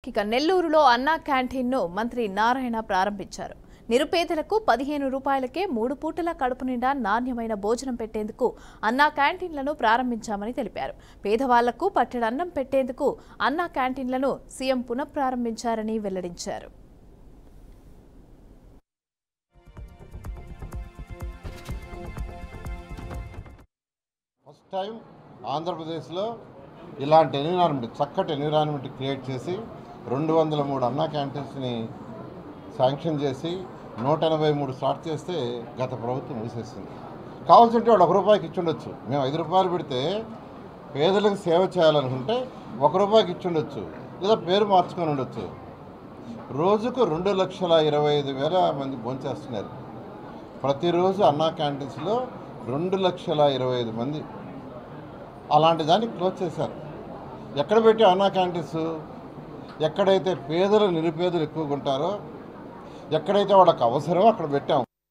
ఇక నెల్లూరులో అన్నా క్యాంటీన్ను మంత్రి నారాయణ ప్రారంభించారు. నిరుపేదలకు 15 రూపాయలకే 3 పూటల కడుపు నిండా నాణ్యమైన భోజనం పెట్టేందుకు అన్నా క్యాంటీన్లను ప్రారంభించామని తెలిపారు. పేదవాళ్లకు పట్టెడన్నం పెట్టేందుకు అన్నా క్యాంటీన్లను సీఎం పునఃప్రారంభించారని వెల్లడించారు. ఫస్ట్ టైం ఆంధ్రప్రదేశ్లో ఇలాంటి ఎన్విరాన్మెంట్, చక్కటి ఎన్విరాన్మెంట్ క్రియేట్ చేసి 203 అన్నా క్యాంటీన్స్ని శాంక్షన్ చేసి 183 స్టార్ట్ చేస్తే గత ప్రభుత్వం మూసేసింది. కావాల్సింటే వాడు 1 రూపాయికి ఇచ్చుండొచ్చు. మేము 5 రూపాయలు పెడితే పేదలకు సేవ చేయాలనుకుంటే 1 రూపాయికి ఇచ్చుండొచ్చు, లేదా పేరు మార్చుకొని ఉండొచ్చు. రోజుకు 2,25,000 మంది భోంచేస్తున్నారు. ప్రతిరోజు అన్నా క్యాంటీన్స్లో 2,25,000 మంది. అలాంటి దాన్ని క్లోజ్ చేశారు. ఎక్కడ పెట్టి అన్నా క్యాంటీన్స్? ఎక్కడైతే పేదలు నిరుపేదలు ఎక్కువగా ఉంటారో, ఎక్కడైతే వాళ్ళకి అవసరమో అక్కడ పెట్టాం.